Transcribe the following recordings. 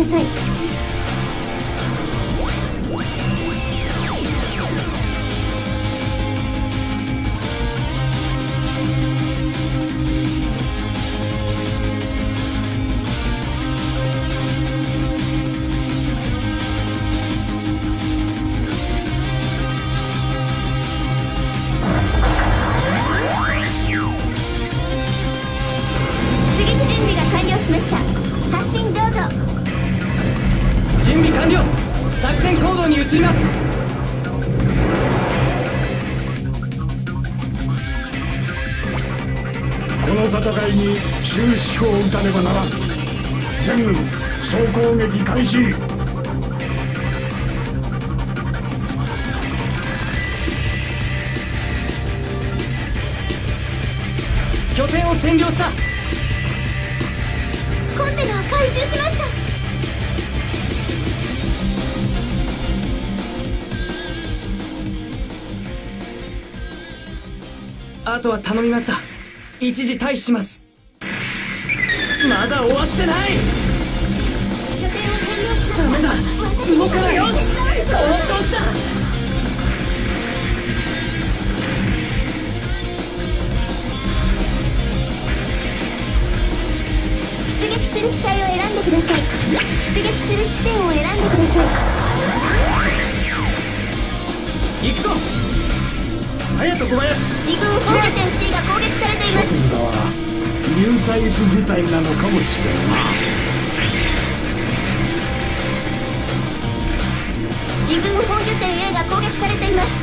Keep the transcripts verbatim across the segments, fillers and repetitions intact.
ださい。 戦いに終止符を打たねばならん。全軍総攻撃開始。 拠点を占領した。 コンテナを回収しました。 あとは頼みました。一時退避します。まだ終わってない。 拠点を占領しました。 ダメだ、動かない。よし、この調子だ。 出撃する機体を選んでください。出撃する地点を選んでください。 行くぞ。隼人小林。 二軍本拠点 C が攻撃されています。 諸君らはニュータイプ部隊なのかもしれんな。 二軍本拠点 A が攻撃されています。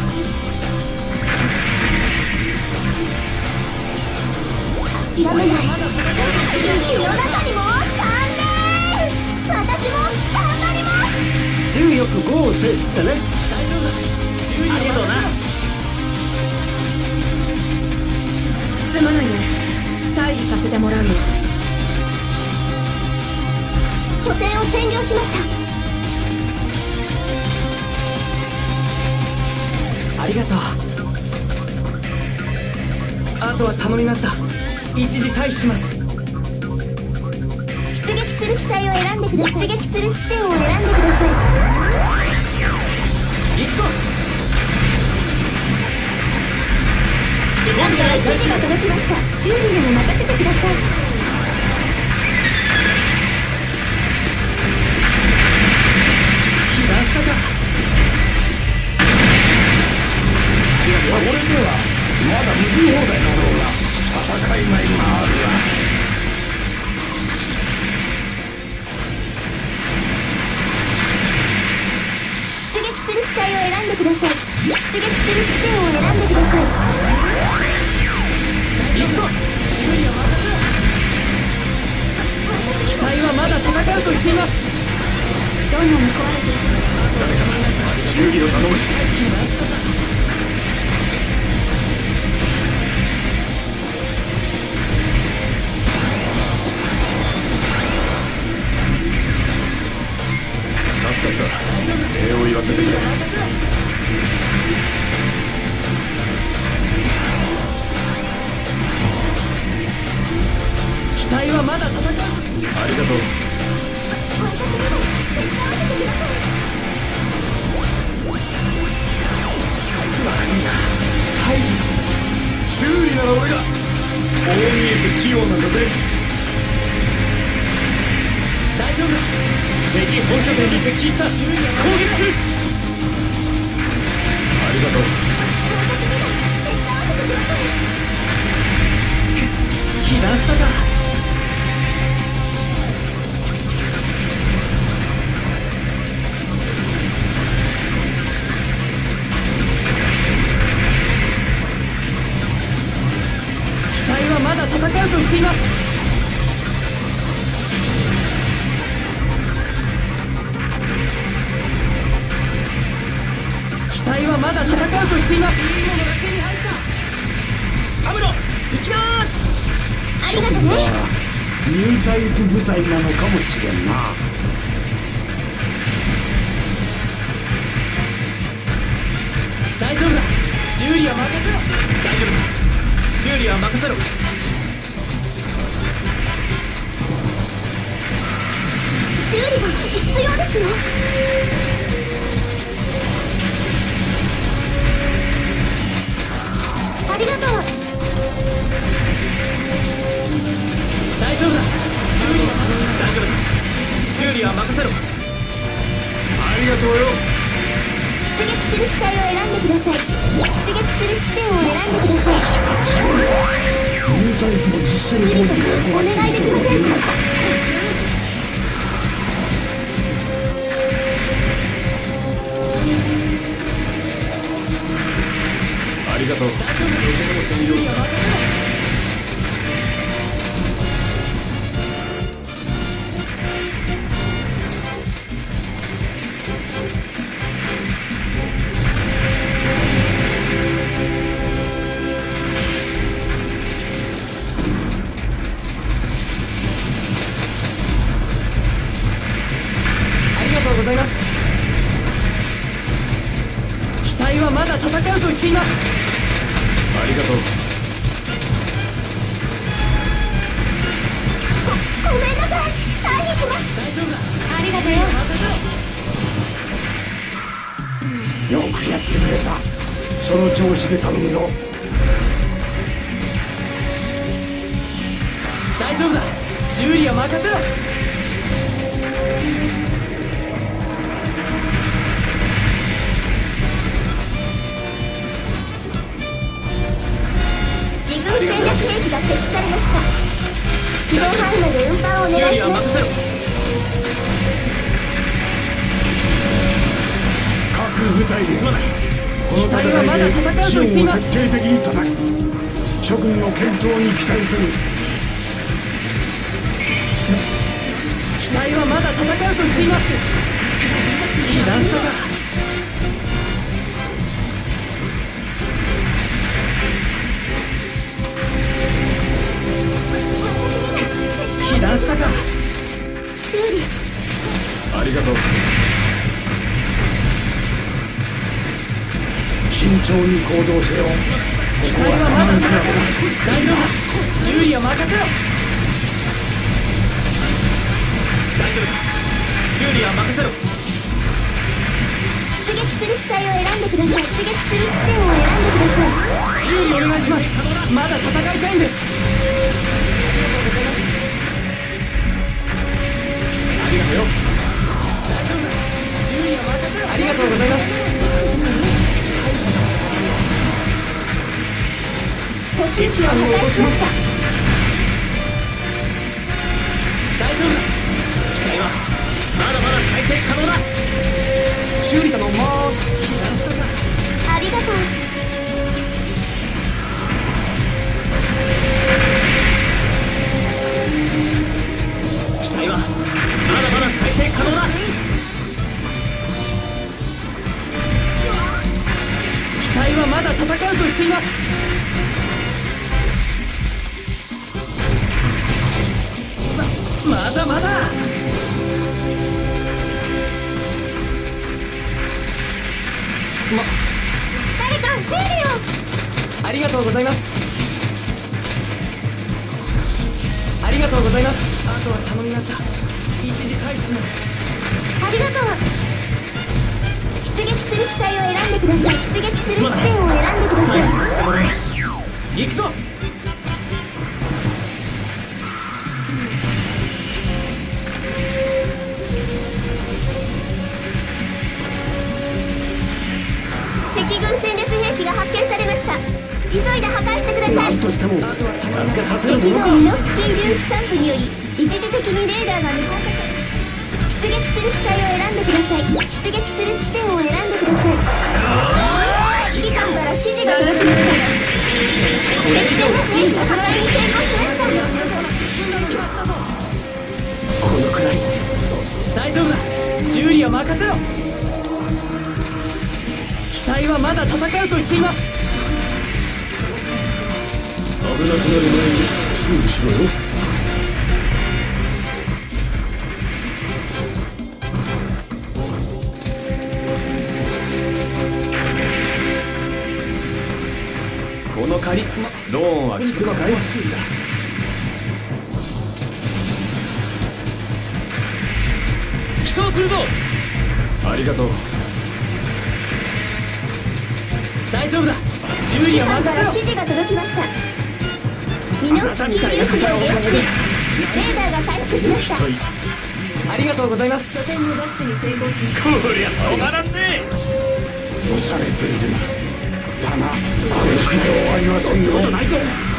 ダメだ。石の中にもさんねん。私も頑張ります。 注意よくゴーを制すってね。 大丈夫だ。ありがとうな。 すまないね、退避させてもらうよ。 拠点を占領しました。 ありがとう。あとは頼みました。一時退避します。 出撃する機体を選んでください。出撃する地点を選んでください。 行くぞ。 指揮官から指示が届きました。修理なら任せてください。 被弾したか。 俺ではまだ無事放題だろうが戦いがいがあるわ。 出撃する機体を選んでください。出撃する地点を選んでください。 行くぞ。機体はまだ戦うと言っています。 どんなに壊れているのか。 誰か修理を頼む。助かった。礼を言わせてくれ。 機体はまだ戦う。 ありがとう。 私にも手伝わせてください。 何が退避修理なら俺が。こう見えて器用なんだぜ。 大丈夫だ。敵本拠点に接近した。攻撃する。 ありがとう。 私にも手伝わせてください。 被弾したか。機体はまだ戦うと言っています。機体はまだ戦うと言っています。いいものが手に入った。アムロ、行きます。 ありがとうね。 ニュータイプ部隊なのかもしれんな。 大丈夫だ。修理は任せろ。大丈夫だ。修理は任せろ。 修理が必要ですよ。ありがとう。 大丈夫だ。修理は大丈夫だ。修理は任せろ。 ありがとうよ。 出撃する機体を選んでください。出撃する地点を選んでください。 ニュータイプの実践修理とお願いできませんか。 ありがとう。 修理は任せろ。ございます。機体はまだ戦うと言っています。 ありがとう。 ご、ごめんなさい。退避します。 大丈夫だ。 ありがとうよ。 よくやってくれた。その調子で頼むぞ。 大丈夫だ。修理は任せろ。 戦略兵器が設置されました。機動範囲内で運搬をお願いします。 修理は任せろ。 各部隊ですまない。この機体はまだ戦うと言っています。 徹底的に叩く。諸君の健闘に期待する。 機体はまだ戦うと言っています。被弾したか。被弾したか。 修理ありがとう。慎重に行動せよ。 機体はまだ戦う。大丈夫だ。修理は任せろ。大丈夫だ。修理は任せろ。 出撃する機体を選んでください。出撃する地点を選んでください。 修理お願いします。まだ戦いたいんです。ありがとうよ。大丈夫だ。修理は任せろ。ありがとうございます。 補給機を破壊しました。 大丈夫だ。機体はまだまだ再生可能だ。修理頼みます。被弾したか。 ありがとう。 機体はまだまだ再生可能だ。機体はまだ戦うと言っています。ままだまだ。ま誰か修理を。 ありがとうございます。ありがとうございます。あとは頼みました。一時退避します。 ありがとう。出撃する機体を選んでください。出撃する地点を選んでください。 退避させてもらえ。行くぞ。 敵軍戦略兵器が発見されました。急いで破壊してください。 何としても近づけさせる敵ものか。 のミノフスキー粒子散布により一時的にレーダーが無効化され、出撃する機体を選んでください。出撃する地点を選んでください。指揮官から指示が届きました。敵のスキー殺害に成功しました。 このくらい大丈夫だ。修理は任せろ。機体はまだ戦うと言っています。 危なくなる前に修理しろよ。 この借り、ま、ローンは効くのかい？修理だ。 激闘するぞ。 ありがとう。 大丈夫だ。修理指揮官からは任せろ。 指示が届きました。ミノフスキー粒子の減衰。レーダーが回復しました。 期待。 ありがとうございます。 拠点の奪取に成功しました。 こりゃ止まらんね押されているな。だがこれくらい終わりませんよ。 ことないぞ。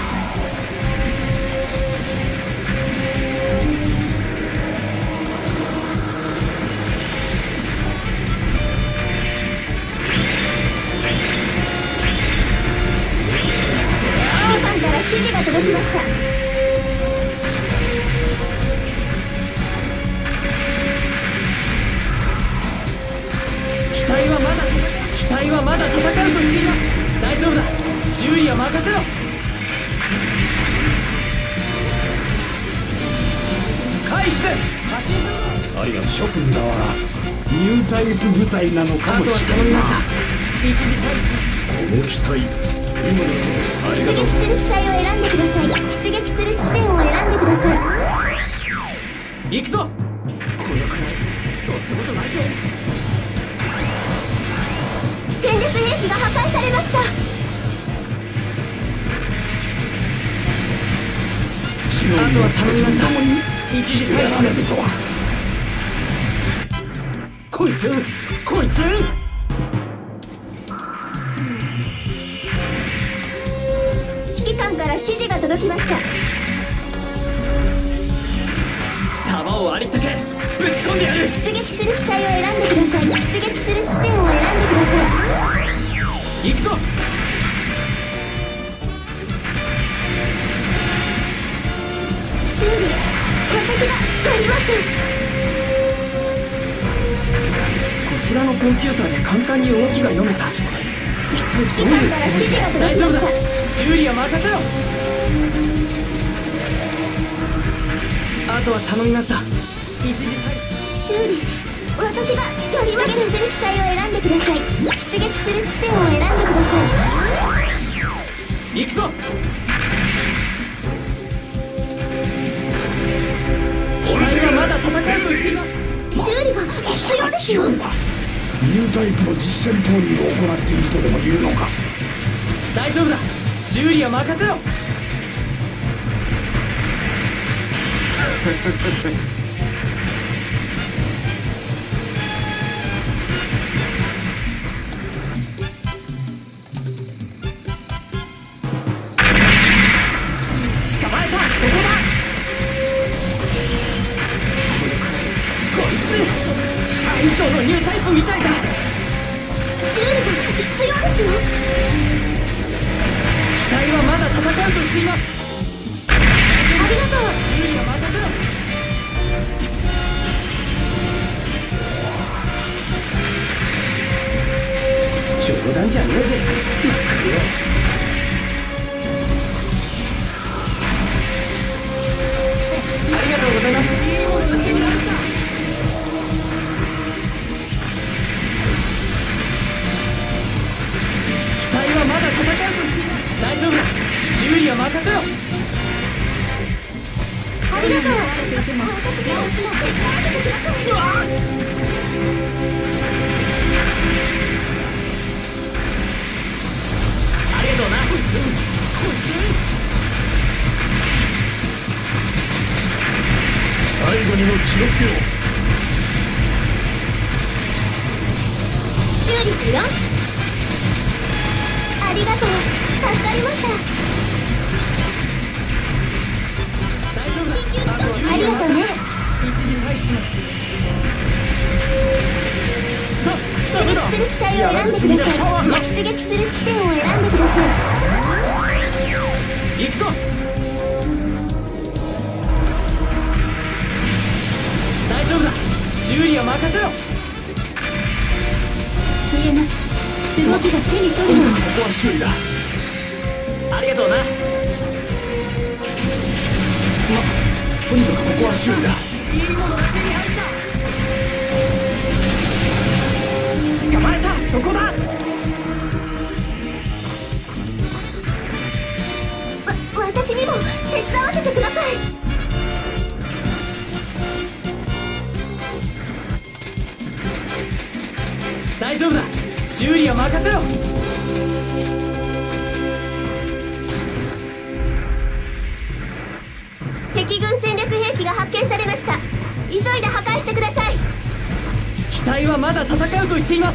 指揮官から指示が届きました。 機体はまだ機体はまだ戦うと言っています。大丈夫だ。修理は任せろ。回して発進するぞ。 ありがとう。諸君らはニュータイプ部隊なのかあとはもしれない頼みました。一時退避しこの機体今のあり出がとう。 撃する機体を選んでください。出撃する地点を選んでください。 行くぞ。このくらいどうってことないぞ。 戦略兵器が破壊されました。 あとは頼みました。一時退避します。こいつこいつ指揮官から指示が届きました。 弾をありったけぶち込んでやる。 出撃する機体を選んでください。出撃する地点を選んでください。 行くぞ。 修理私がやります。 こちらのコンピューターで簡単に動きが読めた。一体指揮官から指示が届き大丈夫だ。 ました。 修理は任せろ。あとは頼みました。一時退避。 修理私がやります。出撃する機体を選んでください。出撃する地点を選んでください。 行くぞ。機体はまだ戦うと言っています。 修理が必要ですよ。 ニュータイプの実戦投入を行っているとでも言うのか。 大丈夫だ。修理は任せろ。捕まえた。そこだ。こいつ社以上のニュータイプみたいだ。 修理が必要ですよ。 機体はまだ戦うと言っています。 ありがとう。 修理は任せろ。冗談じゃねえぜ。まったくよ。ありがとうございます。これだけになった。機体はまだ戦うと言っています。大丈夫だ。修理は任せろ。 ありがとう。私にお知らせさせてください。 ありがとうな。こいつこいつ背後にも気をつけろ。 修理するよ。ありがとう。助かりました。 大丈夫だ。 緊急帰投ありがとうね。 一時退避します。 出撃する機体を選んでください。出撃する地点を選んでください。 行くぞ。大丈夫だ。修理は任せろ。 見えます。動きが手に取るように。 ここは修理だ。 ありがとうな。ま、 とにかくここは修理だ。 いいものが手に入った。捕まえた。そこだ。 わ私にも手伝わせてください。 大丈夫だ。修理は任せろ。 敵軍戦略兵器が発見されました。急いで破壊してください。 機体はまだ戦うと言っています。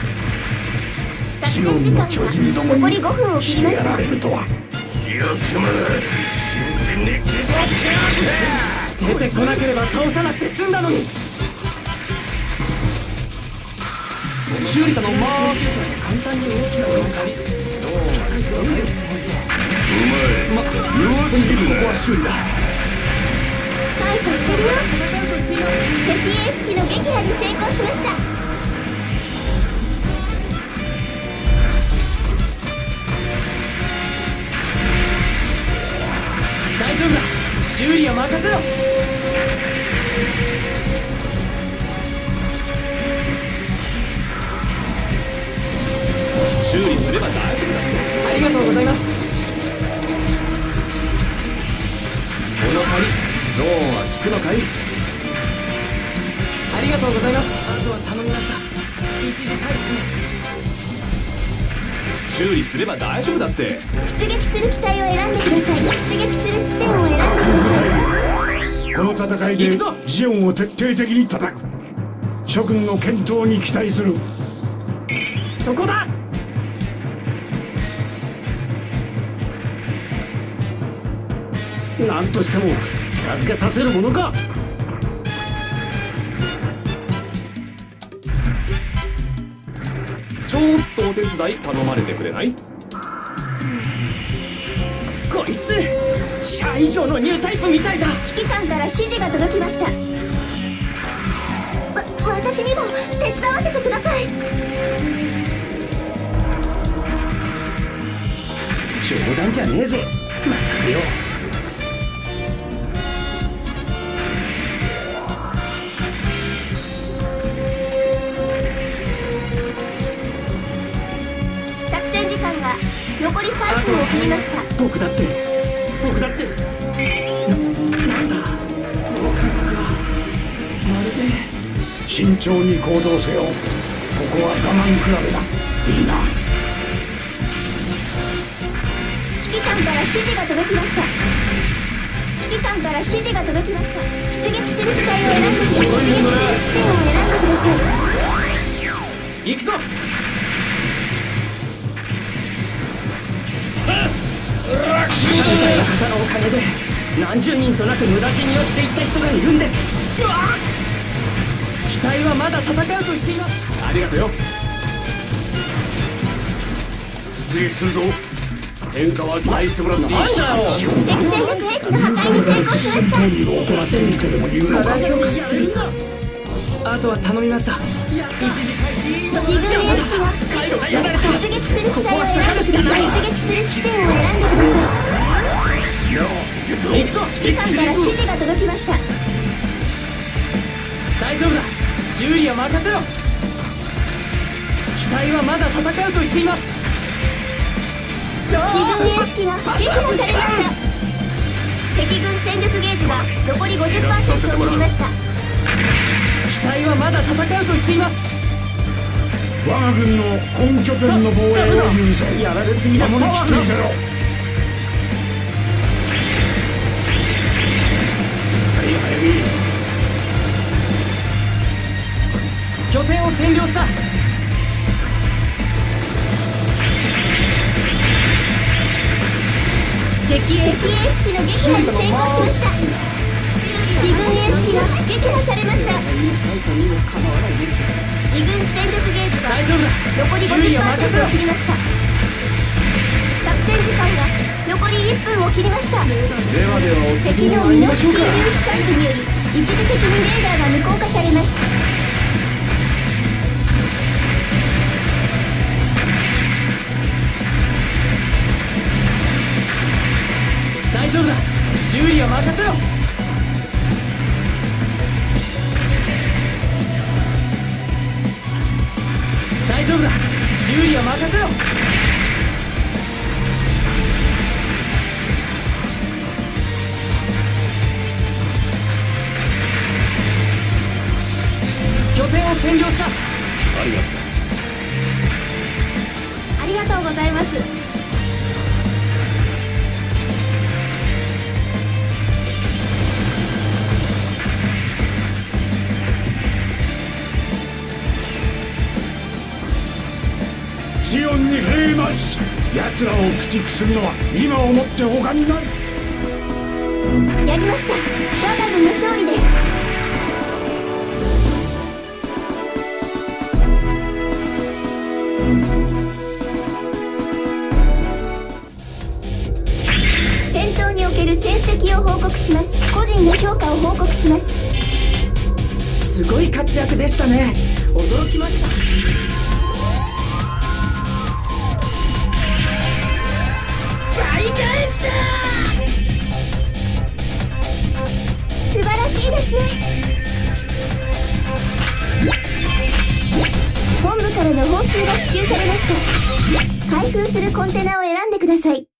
作戦時間が残りごふんを切りました。 よくも新人に傷をつけやがって。 出てこなければ倒さなくて済んだのに。修理頼みます。簡単に動きが動いたり。どういうつもりで。 お前、ま、弱すぎるな。 ここは修理だ。 対処してるよ。敵エース機の撃破に成功しました。 大丈夫だ。修理は任せろ。 修理すれば大丈夫だって。 ありがとうございます。 この借りローンは効くのかい。 ありがとうございます。あとは頼みました。一時退避します。 修理すれば大丈夫だって。 出撃する機体を選んでください。出撃する地点を選んでください。 この戦いでジオンを徹底的に叩く。諸君の健闘に期待する。 そこだ。 何としても近づけさせるものか。ちょっとお手伝い頼まれてくれない？ こいつシャア以上のニュータイプみたいだ。 指揮官から指示が届きました。わ私にも手伝わせてください。 冗談じゃねえぜ。まかよ。 残りさんぷんを切りました。 僕だって僕だってな、なんだこの感覚は。まるで慎重に行動せよ。ここは我慢比べだ。いいな。 指揮官から指示が届きました。指揮官から指示が届きました。出撃する機体を選んでください。出撃する地点を選んでください。 行くぞ。みたいな方のおかげで何十人となく無駄死にをしていった人がいるんです。機体はまだ戦うと言っています。 ありがとうよ。出撃するぞ。戦果は期待してもらっていい。 なんだよ。 敵戦略兵器の破壊に成功しました。 戦闘を行ってみてでも言うのか。 評価しすぎた。あとは頼みました。一時開始。 自分エース機は出撃する機体を選んでください。出撃する地点を選んでください。 行くぞ。 指揮官から指示が届きました。 大丈夫だ。修理は任せろ。機体はまだ戦うと言っています。 自分エース機が撃破されました。敵軍戦力ゲージが残り ごじゅっパーセント を切りました。 機体はまだ戦うと言っています。 我が軍の本拠点の防衛を許せ。 やられすぎだ。 守りきってみせろ。 はいはい。 拠点を占領した。 敵エース機の撃破に成功しました。自分エース機が撃破されました。二軍戦力ゲージが残り ごじゅっパーセント を切りました。作戦時間が残りいっぷんを切りました。 ではではお次敵のに参りましょうか。 ミノフスキー粒子散布により一時的にレーダーが無効化されます。 大丈夫だ。修理は任せろ。大丈夫だ。修理は任せろ。拠点を占領した。 ありがとう。 うございます。 ジオンに兵なし。奴らを駆逐するのは今をもって他にない。 やりました。我が軍の勝利です。戦闘における戦績を報告します。個人の評価を報告します。 すごい活躍でしたね。驚きました。 大返した。素晴らしいですね。本部からの報酬が支給されました。開封するコンテナを選んでください。